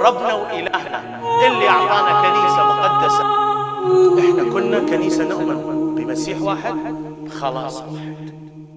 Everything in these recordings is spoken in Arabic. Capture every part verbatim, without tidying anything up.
ربنا وإلهنا اللي أعطانا كنيسة مقدسة. إحنا كنا كنيسة نؤمن بمسيح واحد، خلاص واحد.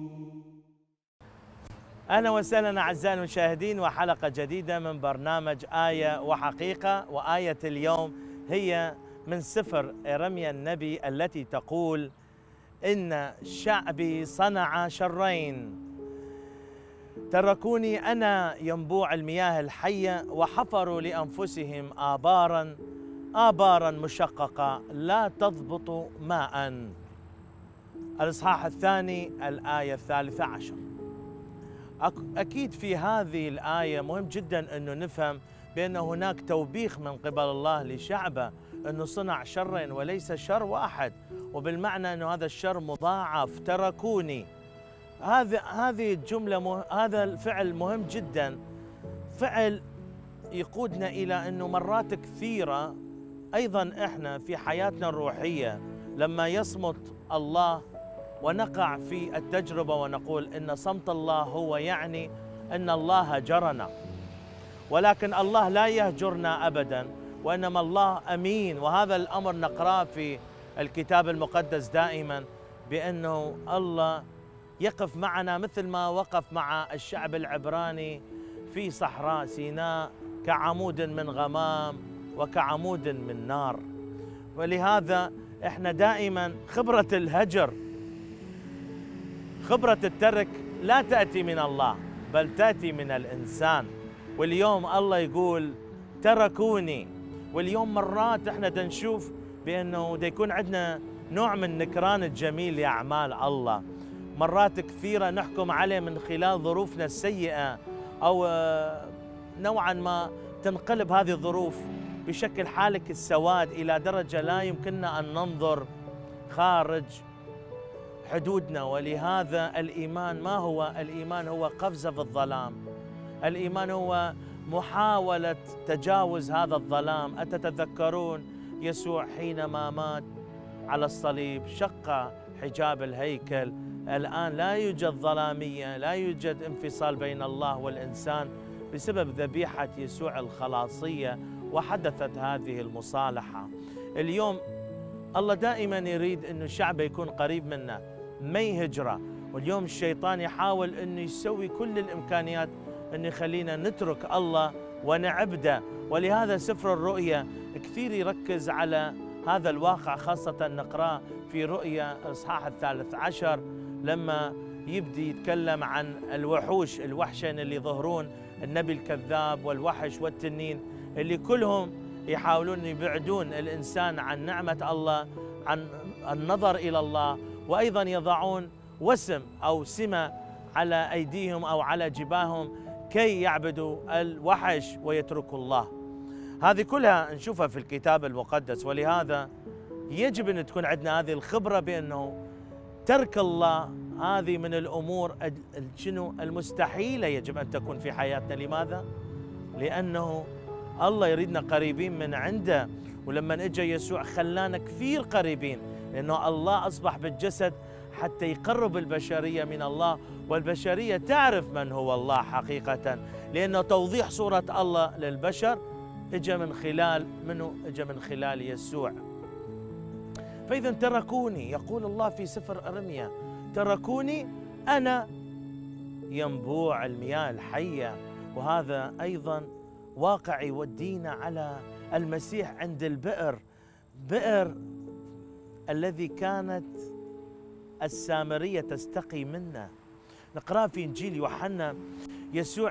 أهلا وسهلا أعزائي المشاهدين وحلقة جديدة من برنامج آية وحقيقة. وآية اليوم هي من سفر إرميا النبي التي تقول: إن شعبي صنع شرين، تركوني أنا ينبوع المياه الحية، وحفروا لأنفسهم آبارا آبارا مشققة لا تضبط ماء. الإصحاح الثاني الآية الثالثة عشر. أكيد في هذه الآية مهم جدا أنه نفهم بأن هناك توبيخ من قبل الله لشعبه أنه صنع شرين وليس شر واحد، وبالمعنى أنه هذا الشر مضاعف. تركوني، هذا هذه الجملة مه... هذا الفعل مهم جدا، فعل يقودنا إلى أنه مرات كثيرة أيضا إحنا في حياتنا الروحية لما يصمت الله ونقع في التجربة ونقول إن صمت الله هو يعني أن الله هجرنا، ولكن الله لا يهجرنا أبدا، وإنما الله أمين. وهذا الأمر نقرأه في الكتاب المقدس دائما، بأنه الله يقف معنا مثل ما وقف مع الشعب العبراني في صحراء سيناء كعمود من غمام وكعمود من نار. ولهذا احنا دائما خبرة الهجر، خبرة الترك لا تأتي من الله بل تأتي من الإنسان. واليوم الله يقول تركوني. واليوم مرات احنا دنشوف بأنه دا يكون عندنا نوع من نكران الجميل لأعمال الله. مرات كثيرة نحكم عليه من خلال ظروفنا السيئة، أو نوعا ما تنقلب هذه الظروف بشكل حالك السواد إلى درجة لا يمكننا أن ننظر خارج حدودنا. ولهذا الإيمان ما هو؟ الإيمان هو قفزة في الظلام، الإيمان هو محاولة تجاوز هذا الظلام. أتتذكرون يسوع حينما مات على الصليب شق حجاب الهيكل؟ الآن لا يوجد ظلامية، لا يوجد انفصال بين الله والإنسان بسبب ذبيحة يسوع الخلاصية، وحدثت هذه المصالحة. اليوم الله دائما يريد أن الشعب يكون قريب منا، ما يهجره. واليوم الشيطان يحاول أنه يسوي كل الإمكانيات أنه يخلينا نترك الله ونعبده. ولهذا سفر الرؤيا كثير يركز على هذا الواقع، خاصة نقرأ في رؤيا الإصحاح الثالث عشر لما يبدي يتكلم عن الوحوش، الوحشين اللي يظهرون، النبي الكذاب والوحش والتنين، اللي كلهم يحاولون يبعدون الإنسان عن نعمة الله، عن النظر إلى الله، وأيضا يضعون وسم أو سمة على أيديهم أو على جباههم كي يعبدوا الوحش ويتركوا الله. هذه كلها نشوفها في الكتاب المقدس. ولهذا يجب أن تكون عندنا هذه الخبرة بأنه ترك الله هذه من الأمور شنو المستحيلة يجب أن تكون في حياتنا. لماذا؟ لأنه الله يريدنا قريبين من عنده. ولما اجى يسوع خلانا كثير قريبين، لأنه الله أصبح بالجسد حتى يقرب البشرية من الله، والبشرية تعرف من هو الله حقيقة، لأنه توضيح صورة الله للبشر اجى من خلال منه؟ اجى من خلال يسوع. فإذا تركوني، يقول الله في سفر إرميا، تركوني أنا ينبوع المياه الحية. وهذا أيضا واقع يودينا على المسيح عند البئر، بئر الذي كانت السامرية تستقي منه. نقرأ في إنجيل يوحنا يسوع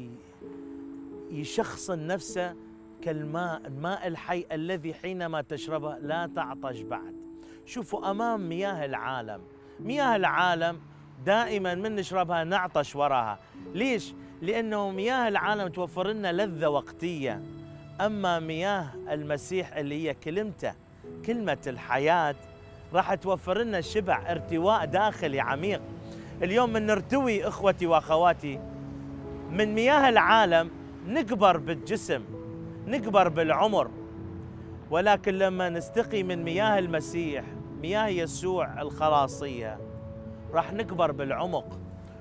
يشخصن نفسه كالماء، الماء الحي الذي حينما تشربه لا تعطش بعد. شوفوا أمام مياه العالم، مياه العالم دائما من نشربها نعطش وراها. ليش؟ لأنه مياه العالم توفر لنا لذة وقتية، أما مياه المسيح اللي هي كلمته، كلمة الحياة، راح توفر لنا شبع، ارتواء داخلي عميق. اليوم من نرتوي إخوتي وأخواتي من مياه العالم نكبر بالجسم، نكبر بالعمر، ولكن لما نستقي من مياه المسيح، مياه يسوع الخلاصية، راح نكبر بالعمق.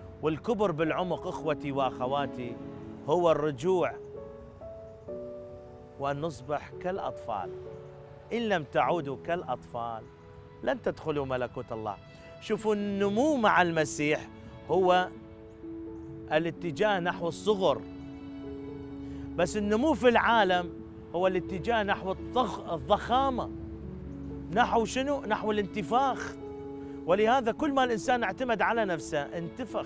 والكبر بالعمق إخوتي وأخواتي هو الرجوع وأن نصبح كالأطفال. إن لم تعودوا كالأطفال لن تدخلوا ملكوت الله. شوفوا، النمو مع المسيح هو الاتجاه نحو الصغر، بس النمو في العالم هو الاتجاه نحو الضخ الضخامة، نحو شنو؟ نحو الانتفاخ. ولهذا كل ما الإنسان اعتمد على نفسه انتفخ.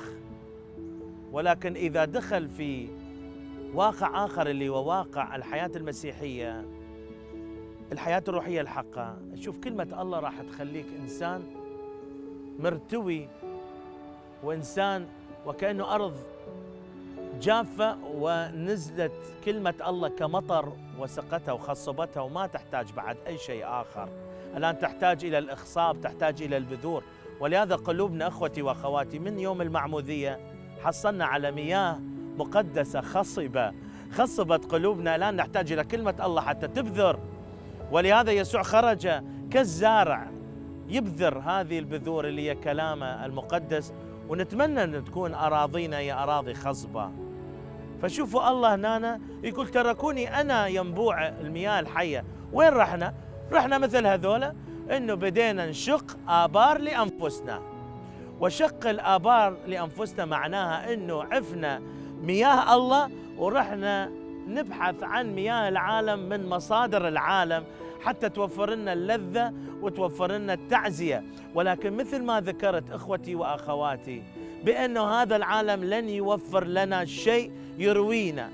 ولكن إذا دخل في واقع آخر اللي هو واقع الحياة المسيحية، الحياة الروحية الحقة، شوف كلمة الله راح تخليك إنسان مرتوي، وإنسان وكأنه أرض جافة ونزلت كلمة الله كمطر وسقتها وخصبتها، وما تحتاج بعد أي شيء آخر. الآن تحتاج إلى الإخصاب، تحتاج إلى البذور. ولهذا قلوبنا أخوتي وأخواتي من يوم المعمودية حصلنا على مياه مقدسة خصبة، خصبت قلوبنا. الآن نحتاج إلى كلمة الله حتى تبذر. ولهذا يسوع خرج كالزارع يبذر هذه البذور اللي هي كلامه المقدس، ونتمنى أن تكون أراضينا هي أراضي خصبة. فشوفوا الله هنا يقول تركوني أنا ينبوع المياه الحية. وين رحنا؟ رحنا مثل هذولا، إنه بدينا نشق آبار لأنفسنا. وشق الآبار لأنفسنا معناها إنه عفنا مياه الله ورحنا نبحث عن مياه العالم من مصادر العالم حتى توفر لنا اللذة وتوفر لنا التعزية. ولكن مثل ما ذكرت إخوتي وأخواتي بأنه هذا العالم لن يوفر لنا شيء يروينا،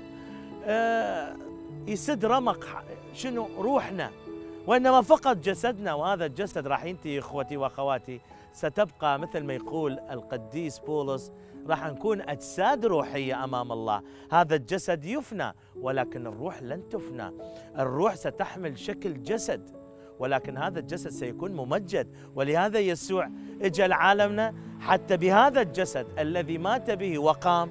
آه يسد رمق شنو روحنا، وإنما فقط جسدنا. وهذا الجسد راح ينتهي إخوتي وأخواتي، ستبقى مثل ما يقول القديس بولس راح نكون أجساد روحية أمام الله. هذا الجسد يفنى ولكن الروح لن تفنى. الروح ستحمل شكل جسد ولكن هذا الجسد سيكون ممجد. ولهذا يسوع اجى لعالمنا حتى بهذا الجسد الذي مات به وقام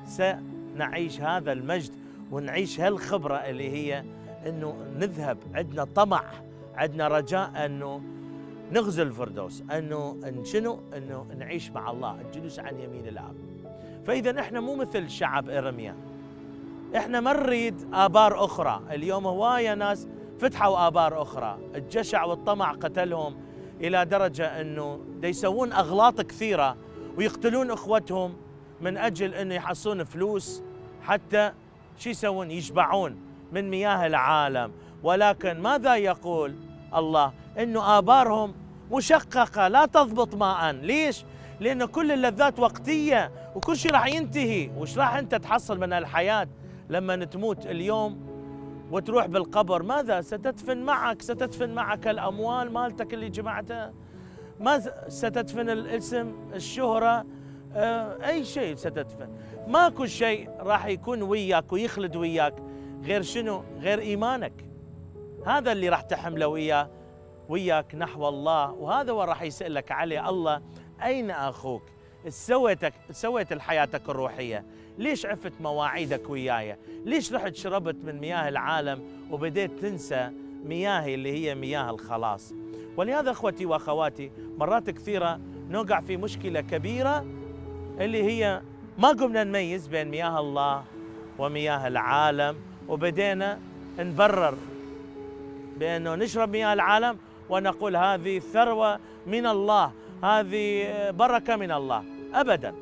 سنعيش هذا المجد ونعيش هالخبرة اللي هي انه نذهب، عندنا طمع، عندنا رجاء انه نغزو الفردوس، انه شنو؟ انه نعيش مع الله، الجلوس عن يمين الاب. فاذا احنا مو مثل شعب ارميا، احنا ما نريد ابار اخرى. اليوم هوايه ناس فتحوا ابار اخرى، الجشع والطمع قتلهم الى درجه انه دا يسوون اغلاط كثيره ويقتلون اخوتهم من اجل انه يحصلون فلوس حتى شو يسوون؟ يشبعون من مياه العالم. ولكن ماذا يقول الله؟ انه ابارهم مشققه لا تضبط ماء. ليش؟ لانه كل اللذات وقتيه وكل شيء راح ينتهي. وش راح انت تحصل من الحياه لما تموت اليوم وتروح بالقبر؟ ماذا ستدفن معك؟ ستدفن معك الاموال مالتك اللي جمعتها، ما ستدفن الاسم، الشهره، آه اي شيء ستدفن. ماكو شيء راح يكون وياك ويخلد وياك غير شنو؟ غير ايمانك. هذا اللي راح تحمله وياه وياك نحو الله، وهذا هو راح يسألك عليه الله. أين أخوك؟ سويتك سويت حياتك الروحية؟ ليش عفت مواعيدك وياي؟ ليش رحت شربت من مياه العالم وبديت تنسى مياهي اللي هي مياه الخلاص؟ ولهذا أخوتي وأخواتي مرات كثيرة نوقع في مشكلة كبيرة اللي هي ما قمنا نميز بين مياه الله ومياه العالم، وبدينا نبرر بأنه نشرب مياه العالم ونقول هذه ثروة من الله، هذه بركة من الله. أبدا،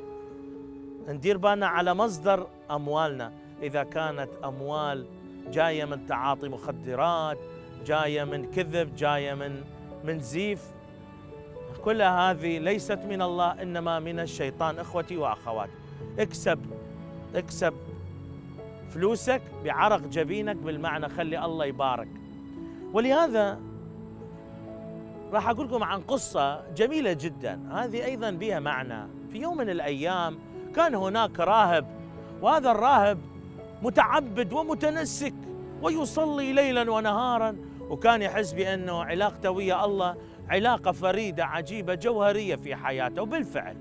ندير بالنا على مصدر أموالنا. إذا كانت أموال جاية من تعاطي مخدرات، جاية من كذب، جاية من من زيف، كلها هذه ليست من الله إنما من الشيطان. إخوتي وأخواتي، اكسب اكسب فلوسك بعرق جبينك، بالمعنى خلي الله يبارك. ولهذا راح أقول لكم عن قصة جميلة جدا، هذه أيضا بها معنى. في يوم من الأيام كان هناك راهب، وهذا الراهب متعبد ومتنسك ويصلي ليلا ونهارا، وكان يحس بأنه علاقته ويا الله علاقة فريدة عجيبة جوهرية في حياته. وبالفعل،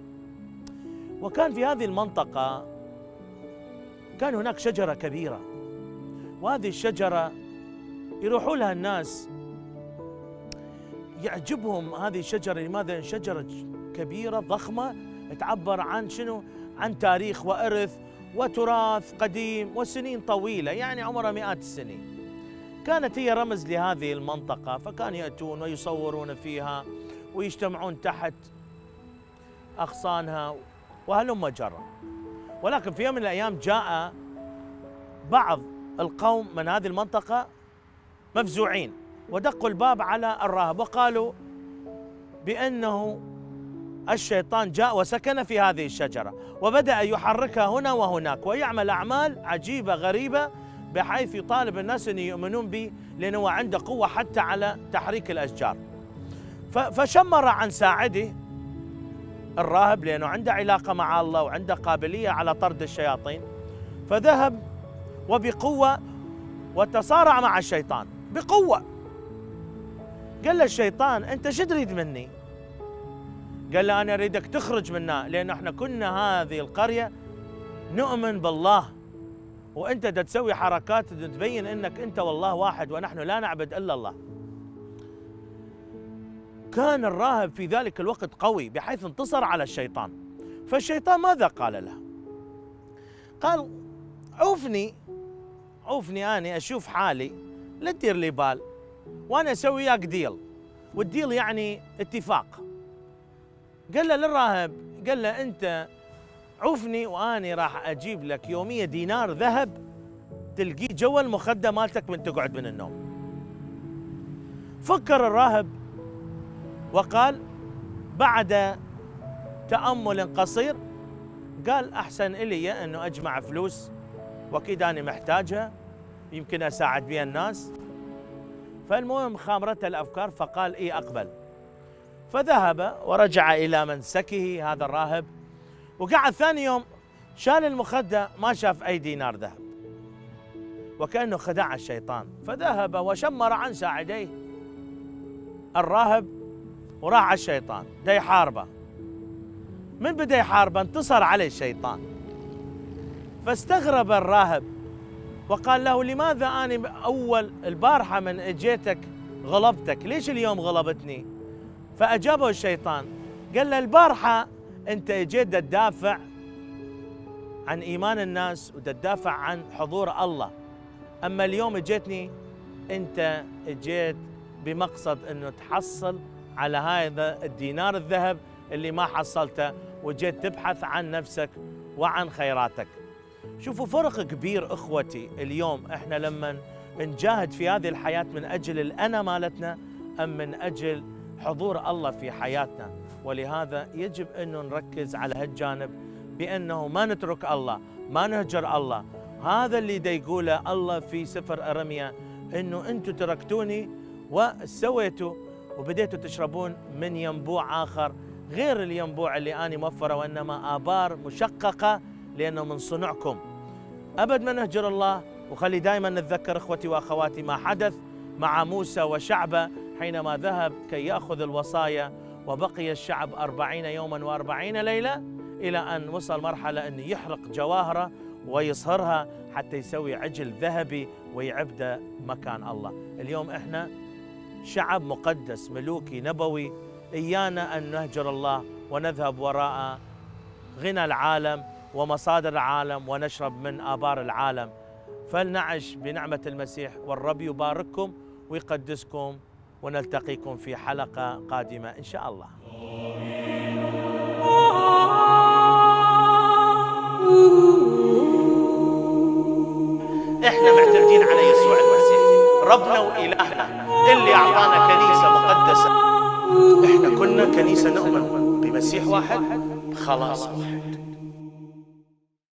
وكان في هذه المنطقة كان هناك شجرة كبيرة، وهذه الشجرة يروحوا لها الناس يعجبهم هذه الشجرة. لماذا؟ شجرة كبيرة ضخمة تعبر عن شنو؟ عن تاريخ وإرث وتراث قديم وسنين طويلة، يعني عمرها مئات السنين. كانت هي رمز لهذه المنطقة، فكانوا يأتون ويصورون فيها ويجتمعون تحت أغصانها وهلم جرا. ولكن في يوم من الأيام جاء بعض القوم من هذه المنطقة مفزوعين ودقوا الباب على الراهب وقالوا بأنه الشيطان جاء وسكن في هذه الشجرة وبدأ يحركها هنا وهناك ويعمل أعمال عجيبة غريبة بحيث يطالب الناس أن يؤمنون به، لأنه عنده قوة حتى على تحريك الأشجار. فشمر عن ساعده الراهب لأنه عنده علاقة مع الله وعنده قابلية على طرد الشياطين، فذهب وبقوة وتصارع مع الشيطان بقوة. قال له الشيطان أنت شو تريد مني؟ قال له أنا أريدك تخرج منا، لأن احنا كنا هذه القرية نؤمن بالله، وأنت دا تسوي حركات تبين أنك أنت والله واحد ونحن لا نعبد إلا الله. كان الراهب في ذلك الوقت قوي بحيث انتصر على الشيطان. فالشيطان ماذا قال له؟ قال عوفني عوفني أنا أشوف حالي، لا تدير لي بال، وأنا أسوي وياك ديل، والديل يعني اتفاق. قال له للراهب، قال له أنت عوفني وأنا راح أجيب لك يومية دينار ذهب تلقيه جوا المخدة مالتك من تقعد من النوم. فكر الراهب وقال بعد تأمل قصير قال أحسن إلي أنه أجمع فلوس وأكيد أنا محتاجها يمكن أساعد بها الناس. فالمهم خامرته الأفكار فقال إيه أقبل. فذهب ورجع إلى منسكه هذا الراهب، وقعد ثاني يوم شال المخدة ما شاف أي دينار ذهب وكأنه خدع الشيطان. فذهب وشمر عن ساعديه الراهب وراح على الشيطان دا يحاربه. من بدأ يحاربه انتصر عليه الشيطان. فاستغرب الراهب وقال له لماذا أنا أول البارحة من اجيتك غلبتك، ليش اليوم غلبتني؟ فأجابه الشيطان قال له البارحة أنت اجيت تدافع عن إيمان الناس وتدافع عن حضور الله، أما اليوم اجيتني أنت اجيت بمقصد أنه تحصل على هذا الدينار الذهب اللي ما حصلته، وجيت تبحث عن نفسك وعن خيراتك. شوفوا فرق كبير اخوتي اليوم احنا لما نجاهد في هذه الحياة من اجل الانا مالتنا ام من اجل حضور الله في حياتنا. ولهذا يجب انه نركز على هالجانب بانه ما نترك الله، ما نهجر الله. هذا اللي دا يقوله الله في سفر ارميا، انه انتم تركتوني وسويتوا وبديتوا تشربون من ينبوع اخر غير الينبوع اللي اني موفره، وانما ابار مشققه لأنه من صنعكم. أبد ما نهجر الله. وخلي دائما نتذكر إخوتي وأخواتي ما حدث مع موسى وشعبه حينما ذهب كي يأخذ الوصايا، وبقي الشعب أربعين يوما وأربعين ليلة إلى أن وصل مرحلة أن يحرق جواهره ويصهرها حتى يسوي عجل ذهبي ويعبد مكان الله. اليوم إحنا شعب مقدس ملوكي نبوي، إيانا أن نهجر الله ونذهب وراء غنى العالم ومصادر العالم ونشرب من آبار العالم. فلنعش بنعمة المسيح، والرب يبارككم ويقدسكم، ونلتقيكم في حلقة قادمة إن شاء الله. احنا معتمدين على يسوع المسيح ربنا وإلهنا اللي أعطانا كنيسة مقدسة. احنا كنا كنيسة نؤمن بمسيح واحد بخلاص واحد.